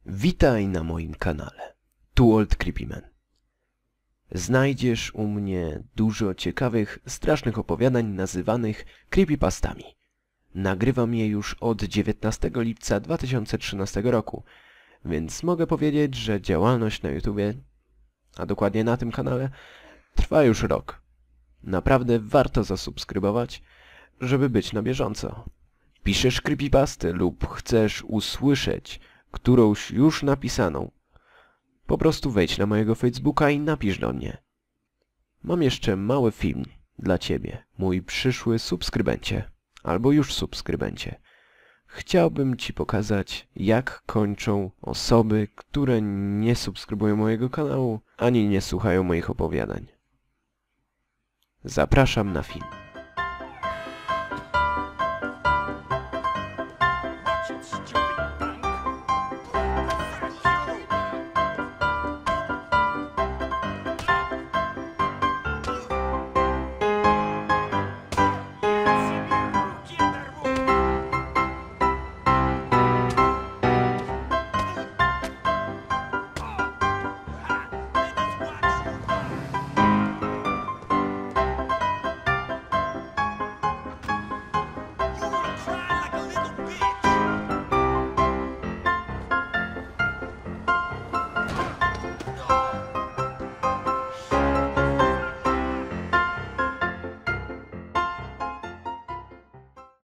Witaj na moim kanale. Tu Old Creepy Man. Znajdziesz u mnie dużo ciekawych, strasznych opowiadań nazywanych creepypastami. Nagrywam je już od 19 lipca 2013 roku, więc mogę powiedzieć, że działalność na YouTubie, a dokładnie na tym kanale, trwa już rok. Naprawdę warto zasubskrybować, żeby być na bieżąco. Piszesz creepypasty lub chcesz usłyszeć którąś już napisaną, po prostu wejdź na mojego Facebooka i napisz do mnie. Mam jeszcze mały film dla Ciebie, mój przyszły subskrybencie, albo już subskrybencie. Chciałbym Ci pokazać, jak kończą osoby, które nie subskrybują mojego kanału, ani nie słuchają moich opowiadań. Zapraszam na film.